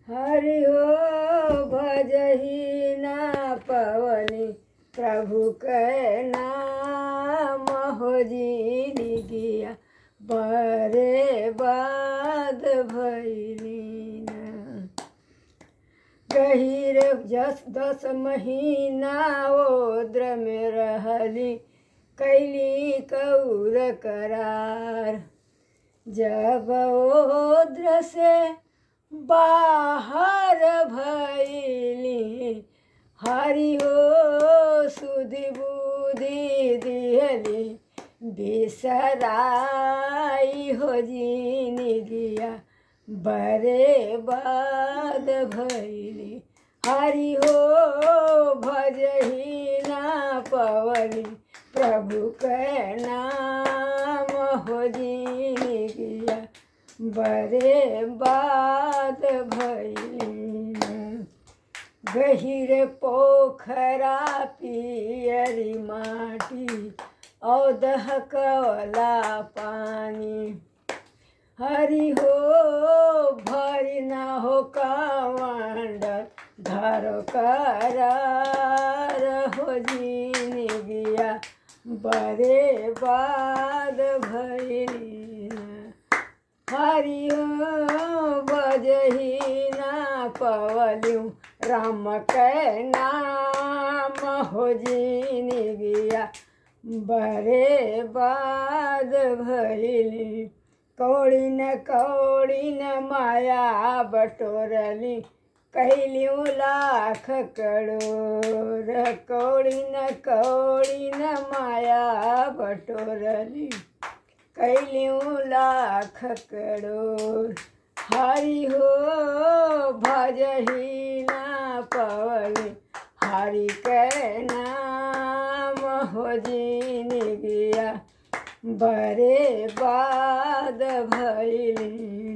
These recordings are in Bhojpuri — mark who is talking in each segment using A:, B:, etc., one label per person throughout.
A: हरि हो भजहि ना पवनी प्रभु के नाम हो जिनगिया बरे बाद भइली ना। गहीर 10 महीना ओद्र में रहली कैली कौर करार। जब ओद्र से बाहर भइली हरि हो सुधि बुद्धि दिहली बिसराई हो जिनगिया बरे बाद भइली। हरि हो भजहि ना पवनी प्रभु के नाम हो जिनगिया बरे बाद भइली। गहीर पोखरा पियरी माटी और दहकवला पानी। हरि हो भरी ना हो कमंडल धरो करार हो जिनगिया बरे बाद भइली ना। हरि हो भजहि ना पवलियू राम के नाम हो जिनगिया बरे बाद भइली। कौड़ी न माया बटोरली कहलियूँ लाख करोड़। कौड़ी न माया बटोरली कहलियूँ लाख करोड़। हरि हो भजहि ना पवनी हरि के नाम हो जिनगिया बरे बाद भइली।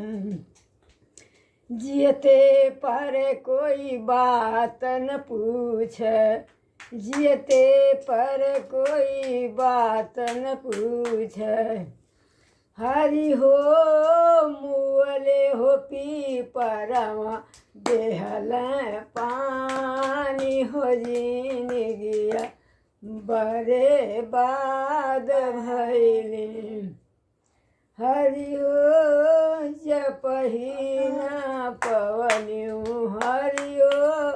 A: जियते पर कोई बात न पूछ जियते पर कोई बात न पूछ। हरि हो मुअले हो पी परवा देहल पानी हो जिनगिया बरे बाद भइली। हरि हो जपहि ना पवलियू हरि हो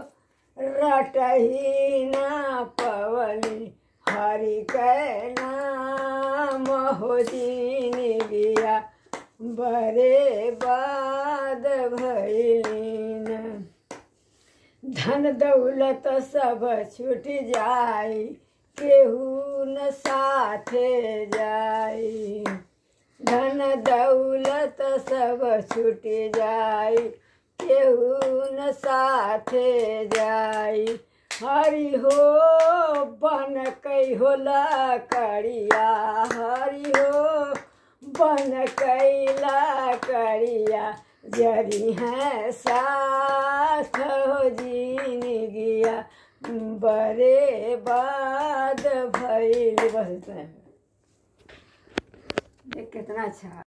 A: रटहि ना पवली हरि के नाम हो जिनगिया बरे बाद भइली ना। धन दौलत सब छूट जाई केहू न साथे जाई। धन दौलत सब छूट जाई केहू न साथे जाई। हरि हो बन कई हो लकड़िया हरि हो बन कई लकड़िया जरी है साथ हो जिनगिया बरे बाद भइली। बस कितना अच्छा।